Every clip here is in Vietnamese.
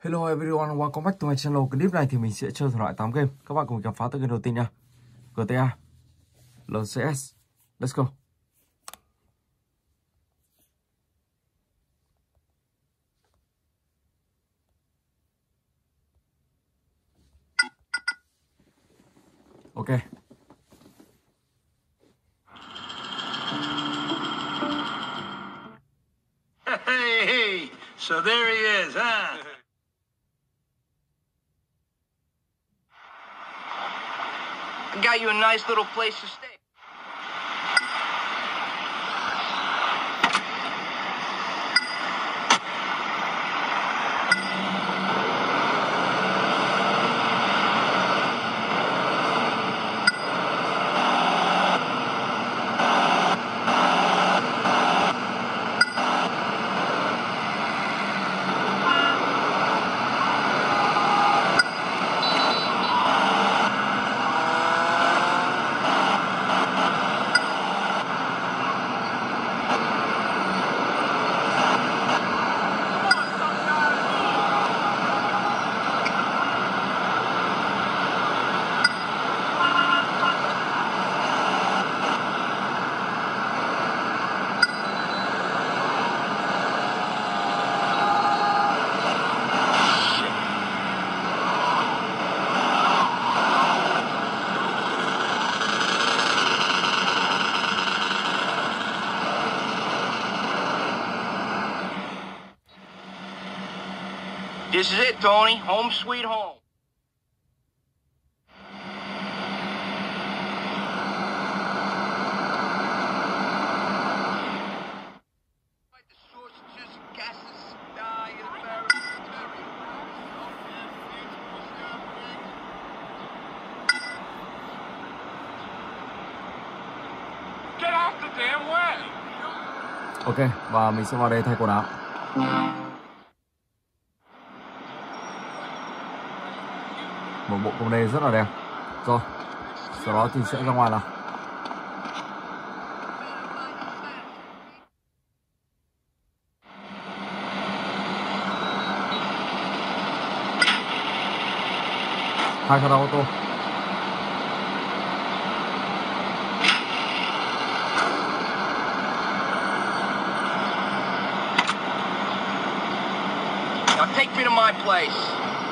Hello everyone, welcome back to my channel. Clip này thì mình sẽ chơi thể loại 8 game. Các bạn cùng khám phá tới game đầu tiên nha. GTA, LCS. Let's go. Ok. Hey, so there he is, huh? I got you a nice little place to stay. This is it, Tony. Home sweet home. Ok, và mình sẽ vào đây thay quần áo. Một bộ quần này rất là đẹp. Rồi, sau đó thì sẽ ra ngoài nào. Hai con ô tô. Now take me to my place.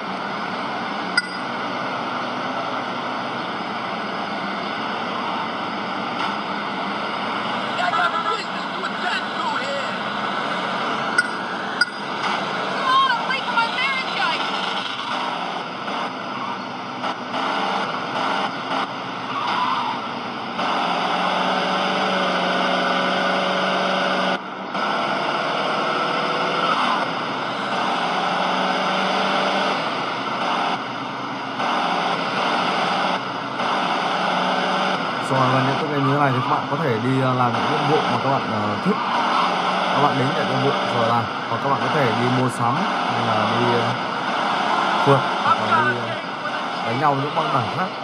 Rồi và những cái như thế này thì các bạn có thể đi làm những nhiệm vụ mà các bạn thích. Các bạn đến nhận nhiệm vụ rồi làm, hoặc các bạn có thể đi mua sắm hay là đi phượt hoặc là đi đánh nhau với những băng đảng khác.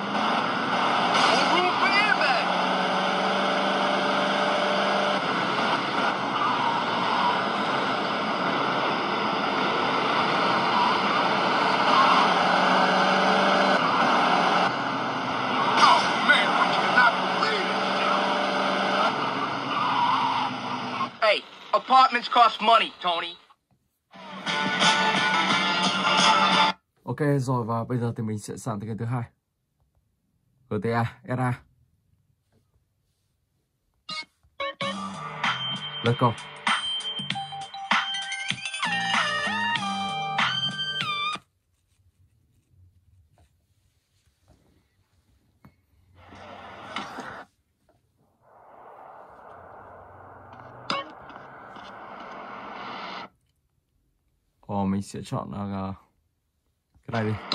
Apartments cost money, Tony. Ok rồi, và bây giờ thì mình sẽ sang tới game thứ hai. GTA SA. Let's go. Mình sẽ chọn cái này đi.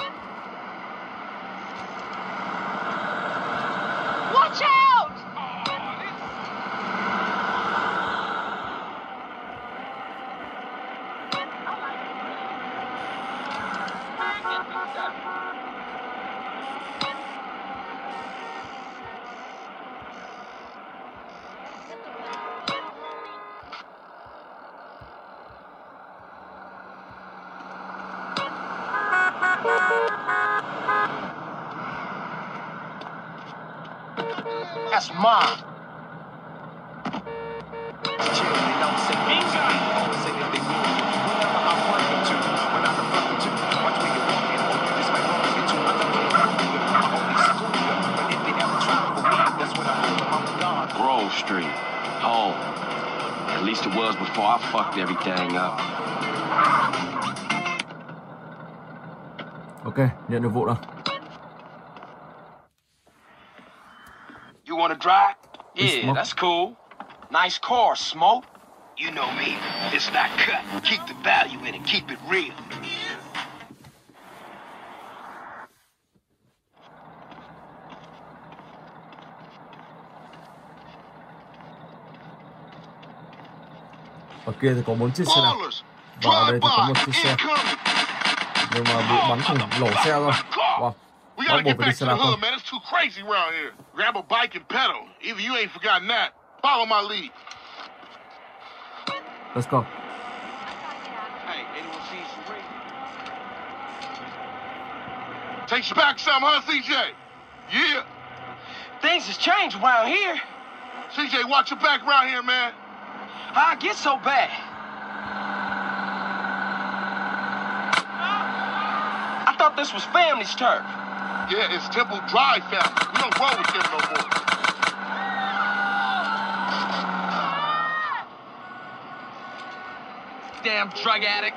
Watch out! That's mine. Grove Street, home. At least it was before I fucked everything up. Ok, nhận được vụ rồi. You wanna drive? Yeah, Yeah, that's cool. Nice car, Smoke. You know me. It's not cut. Keep the value in it. Keep it real. Ở kia thì có 4 chiếc xe đạp. Và ở đây thì có 1 chiếc xe. Nhưng mà bị bắn thủng lỗ xe rồi. Wow. We gotta get back to the hood, man. It's too crazy around here. Grab a bike and pedal. Either you ain't forgotten that. Follow my lead. Let's go. Hey, anyone seen Sheree? Takes you back some, huh, CJ? Yeah. Things has changed around here. CJ, watch your back around here, man. How'd it get so bad? I thought this was family's turf. Yeah, it's Temple Drive family. We don't roll with them no more. Damn drug addict.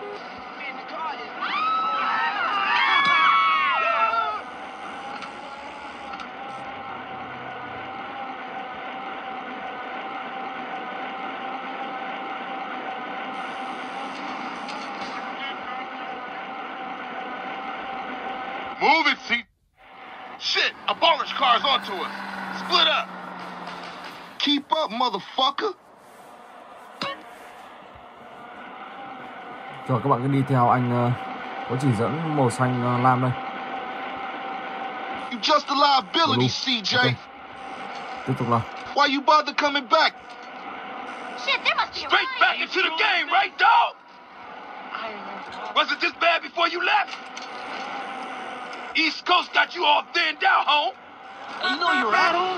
Move it, see. Shit, a baller's car's onto us. Split up. Keep up, motherfucker. Rồi các bạn cứ đi theo anh có chỉ dẫn màu xanh lam đây. You just a liability, Blue. CJ. Okay. Tiếp tục nào. Why you bother coming back? Shit, there must be a Straight back into the game, right, dog? Was it this bad before you left? East Coast got you all thinned out, home. You know you're at home.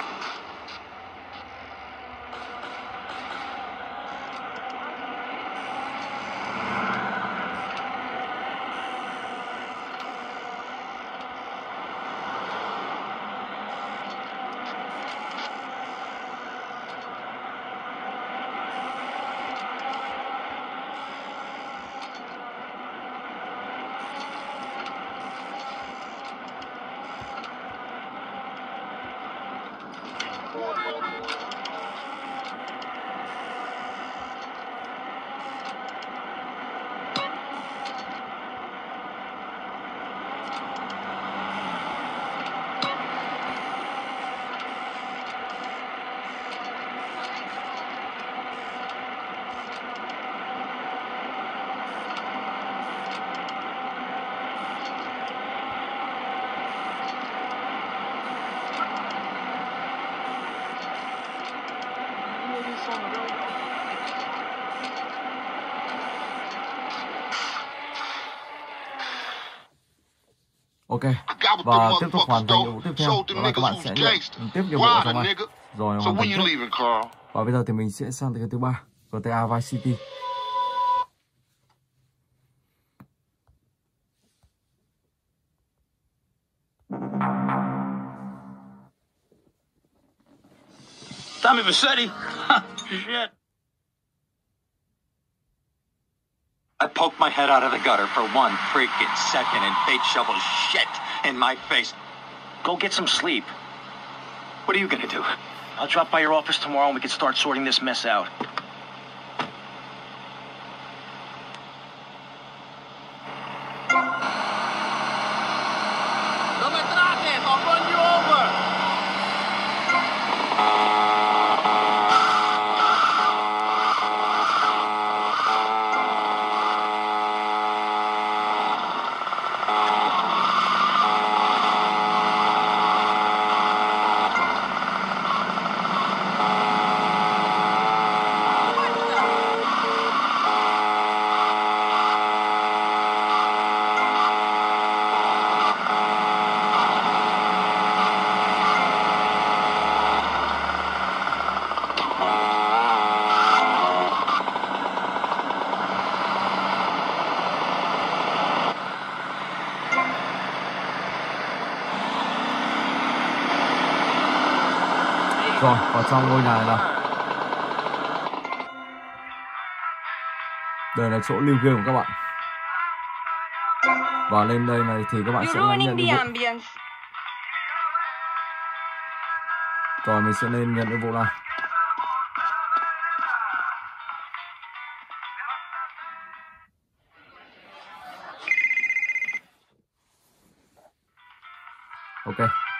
Ok, và tiếp tục hoàn thành nhiệm vụ tiếp theo. Đó là các bạn sẽ nhận tiếp nhiệm vụ ở trong này. Rồi hoàn thành trước. Và bây giờ thì mình sẽ sang tới thứ 3, GTA Vice City. Tommy Vercetti? Shit. I poked my head out of the gutter for 1 freaking second and they shoveled shit in my face. Go get some sleep. What are you gonna do? I'll drop by your office tomorrow and we can start sorting this mess out. I'll run you over. Rồi, vào trong ngôi nhà này nào. Đây là chỗ lưu game của các bạn. Và lên đây này thì các bạn sẽ nhận nhiệm vụ. Rồi mình sẽ lên nhận nhiệm vụ nào. Ok.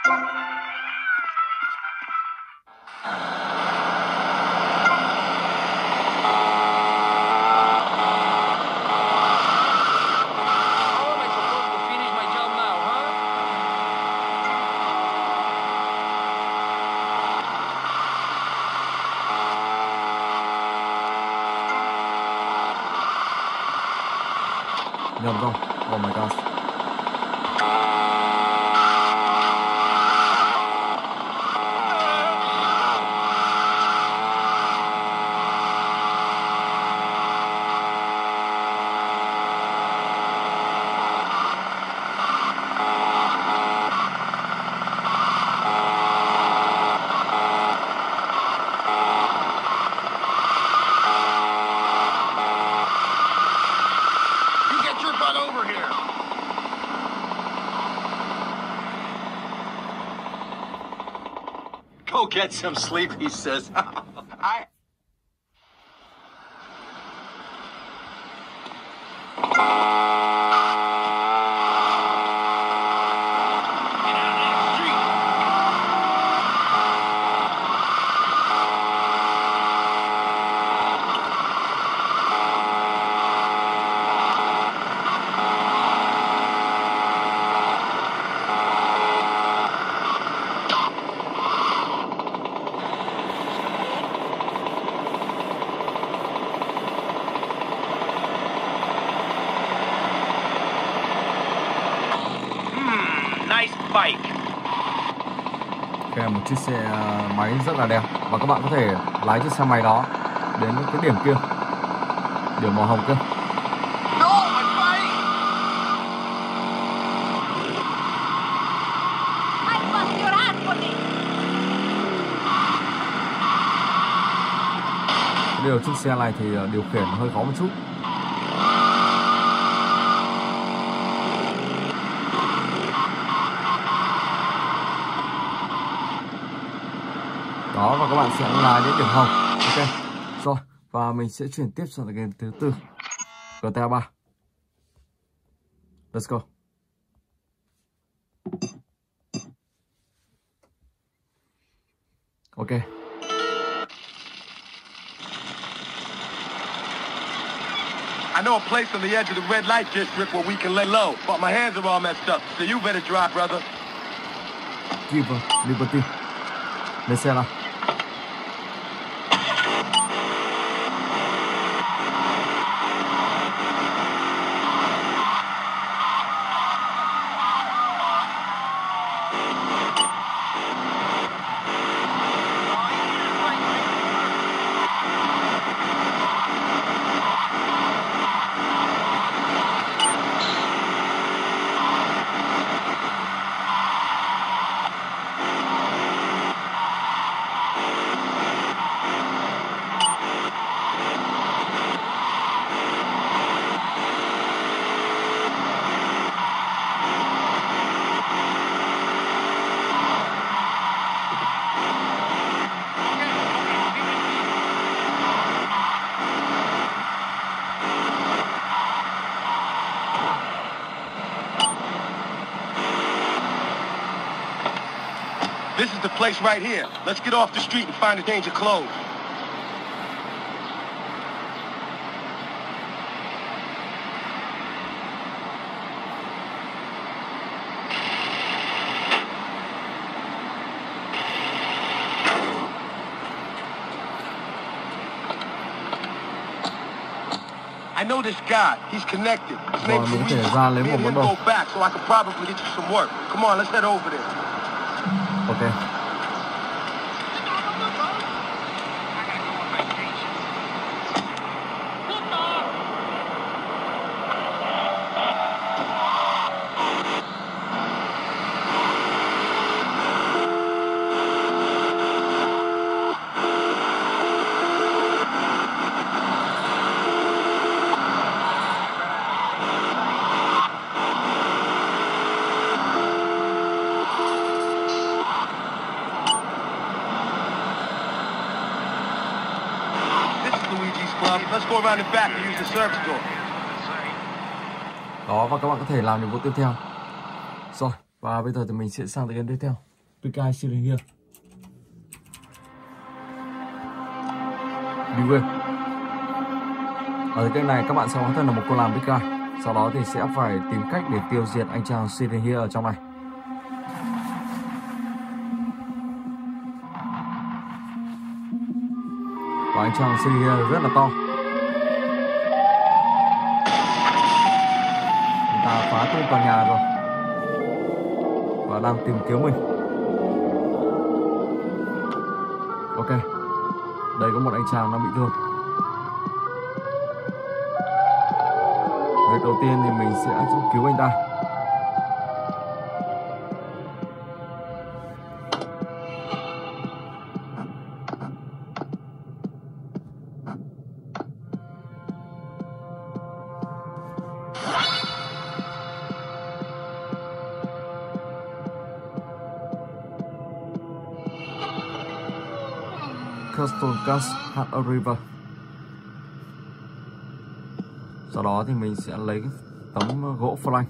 Nhầm rồi. Oh my god. Go get some sleep, he says. I... Nice bike. Ok, một chiếc xe máy rất là đẹp. Và các bạn có thể lái chiếc xe máy đó đến cái điểm kia, điểm màu hồng kia. No, my bike! I bust your ass for this. Điều chiếc xe này thì điều khiển hơi khó một chút. Đó, và các bạn sẽ lái đến điểm hồng. Ok. Rồi, và mình sẽ chuyển tiếp sang game thứ 4, GTA 3. Let's go. Ok. I know a place on the edge of the red light district where we can lay low, but my hands are all messed up, so you better drive, brother. Giver, Liberty. Lên xe nào. This is the place right here. Let's get off the street and find a change of clothes. I know this guy. He's connected. His name's mình có thể Luis. ra lấy Me một and món him đồ. go back, so I could probably get you some work. Come on, let's head over there. Ok. Let's go around the back and use the service door. Đó, và các bạn có thể làm nhiệm vụ tiếp theo. Rồi, và bây giờ thì mình sẽ sang tới game tiếp theo. Big Guy sitting here. Beware. Ở cái này các bạn sẽ hóa thân là một con làm Big Guy. Sau đó thì sẽ phải tìm cách để tiêu diệt anh chàng sitting here ở trong này. Và anh chàng sitting here rất là to. Chúng ta phá tung tòa nhà rồi và đang tìm kiếm mình. Ok, đây có một anh chàng đang bị thương. Việc đầu tiên thì mình sẽ cứu anh ta. Castle Gas had a river. Sau đó thì mình sẽ lấy tấm gỗ flank.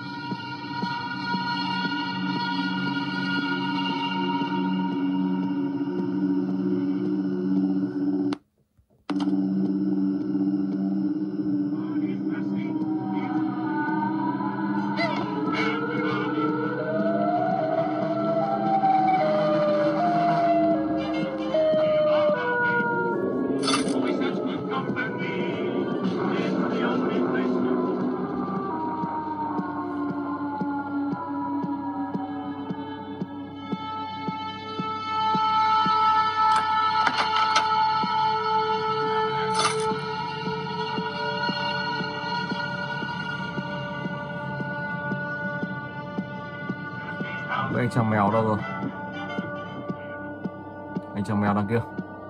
Anh chàng mèo đâu rồi? Anh chàng mèo đằng kia.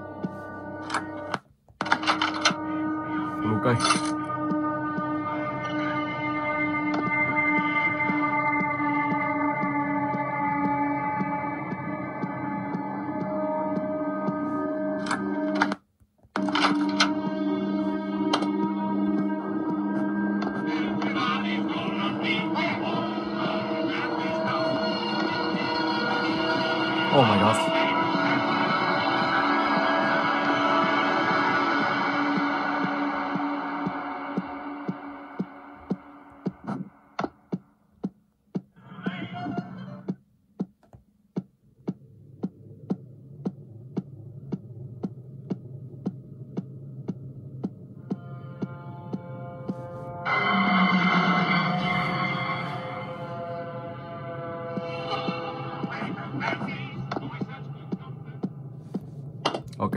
Lù cây. Oh my gosh. Ok.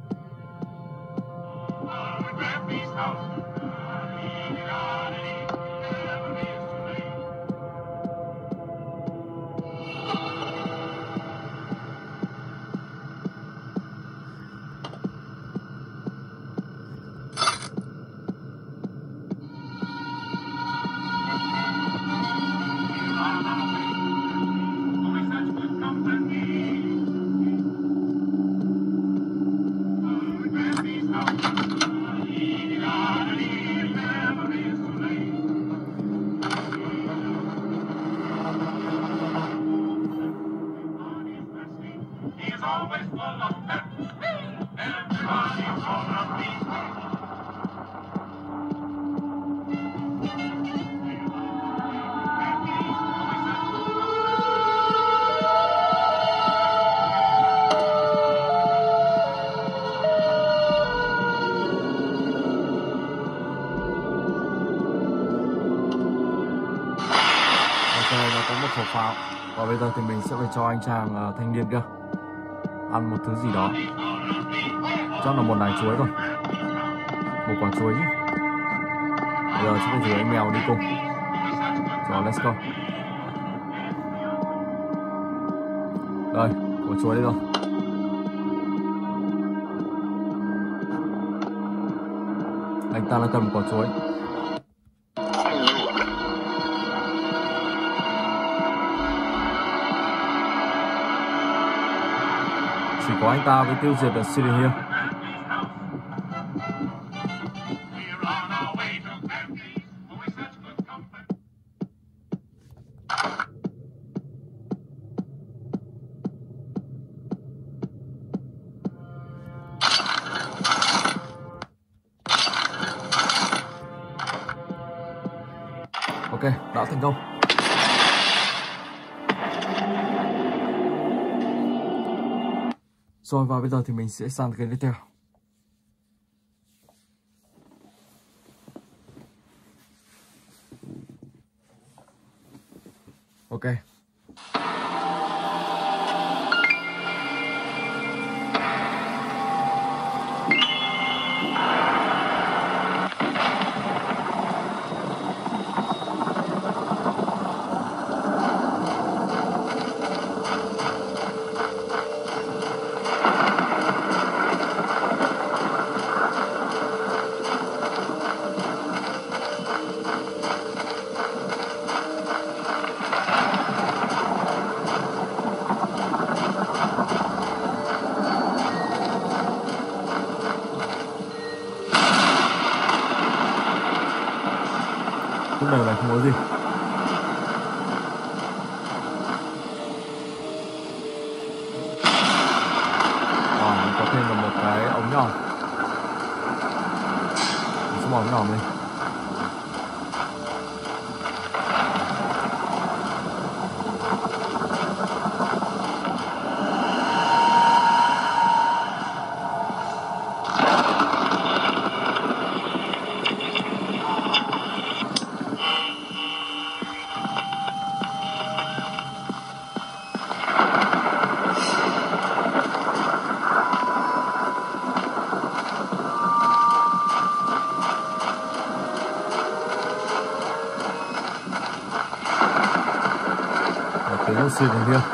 Nó có một khẩu pháo và bây giờ thì mình sẽ phải cho anh chàng thanh niên kia ăn một thứ gì đó, chắc là một nải chuối rồi, một quả chuối chứ. Bây giờ sẽ phải rủ anh mèo đi cùng. Rồi let's go. Đây, quả chuối đây rồi. Anh ta đang cầm quả chuối. Chỉ có anh ta mới tiêu diệt được City Hill. Ok, đã thành công. Rồi và bây giờ thì mình sẽ sang cái tiếp theo. Ok. Lúc đầu này không có gì. Mình có thêm được một cái ống nhòm. Mình sẽ bỏ ống nhòm lên. Tiếng oxy đằng kia.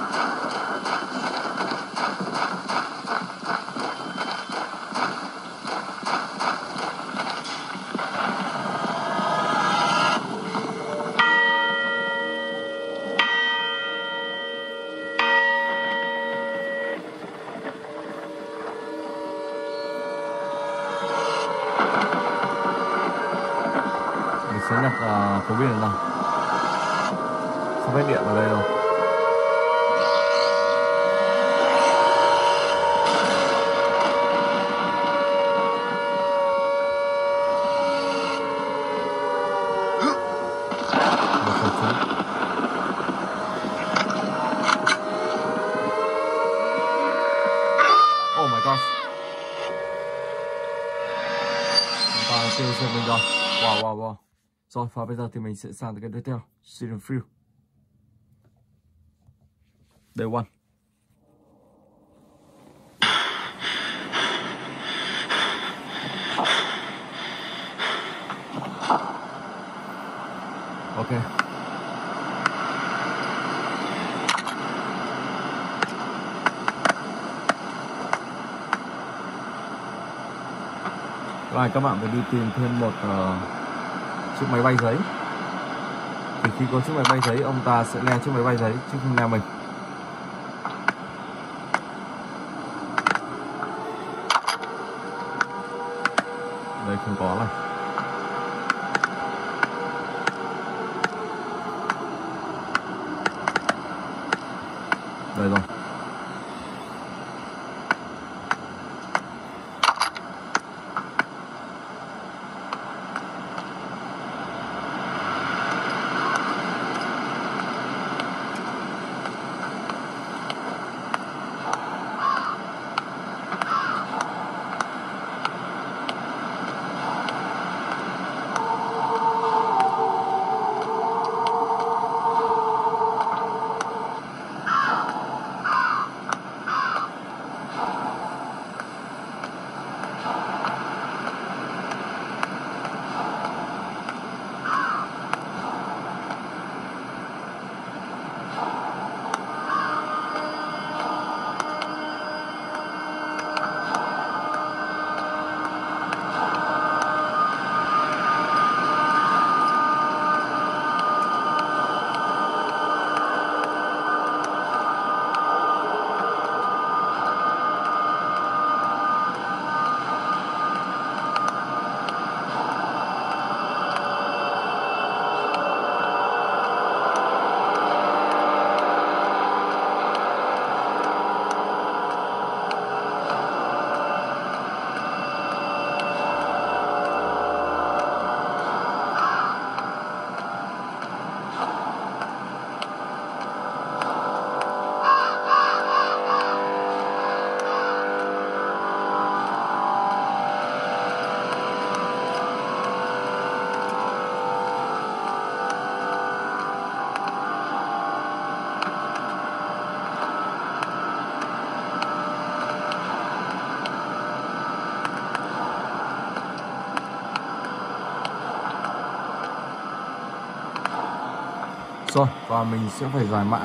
Mình sẽ nhập phóng viên nào. Không phải điện ở đây rồi. Oh my god. Chúng ta tiêu diệt mình rồi. Wow. Rồi và bây giờ thì mình sẽ sang tới cái tiếp theo. Season Field. Day 1. Ok. Rồi các bạn phải đi tìm thêm một chiếc máy bay giấy. Thì khi có chiếc máy bay giấy, ông ta sẽ le chiếc máy bay giấy chứ không le mình. Đây không có này. Đây rồi. Rồi, và mình sẽ phải giải mã.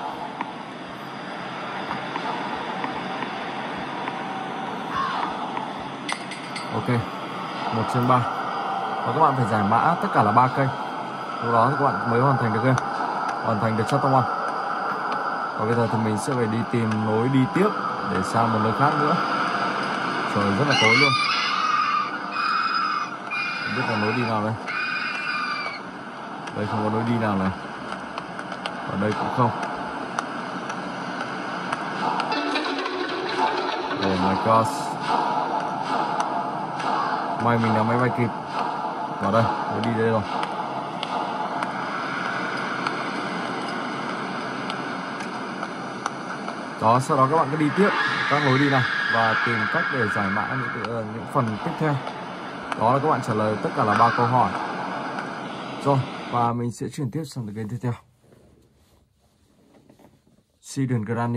Ok, 1/3. Và các bạn phải giải mã tất cả là 3 cây. Lúc đó thì các bạn mới hoàn thành được game, hoàn thành được chapter 1. Và bây giờ thì mình sẽ phải đi tìm lối đi tiếp để sang một nơi khác nữa. Trời rất là tối luôn. Không biết là lối đi nào đây. Đây không có lối đi nào này. Ở đây cũng không. Oh my god. May mình là máy bay kịp. Vào đây, lối đi đây rồi. Đó, sau đó các bạn cứ đi tiếp các lối đi này và tìm cách để giải mã những phần tiếp theo. Đó là các bạn trả lời tất cả là 3 câu hỏi. Rồi, và mình sẽ chuyển tiếp sang game tiếp theo. Sidon Granny.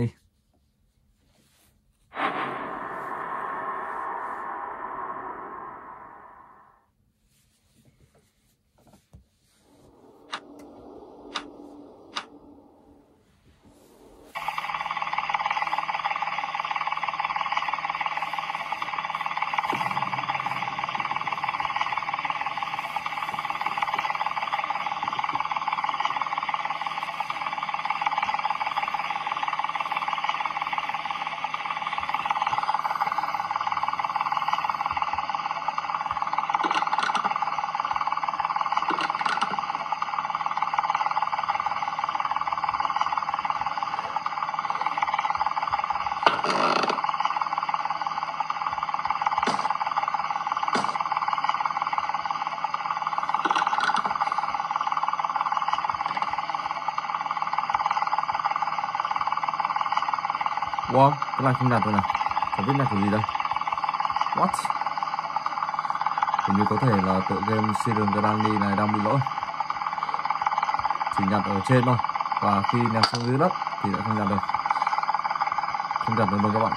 Wow, cái này không đạt rồi này. Có biết là cái gì đây? What? Hình như có thể là tựa game Sidon Granny này đang bị lỗi. Chỉ nhặt ở trên thôi. Và khi ném xuống dưới đất thì lại không nhặt được. Không nhặt được đâu các bạn.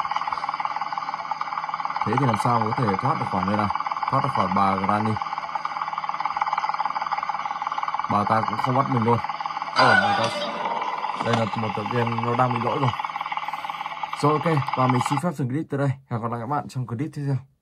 Thế thì làm sao mà có thể thoát được khỏi nơi này? Thoát được khỏi bà Granny. Bà ta cũng không bắt mình luôn. Oh my god. Đây là một tựa game nó đang bị lỗi rồi. Rồi ok, và mình xin phép dừng clip tới đây. Hẹn gặp lại các bạn trong clip tiếp theo.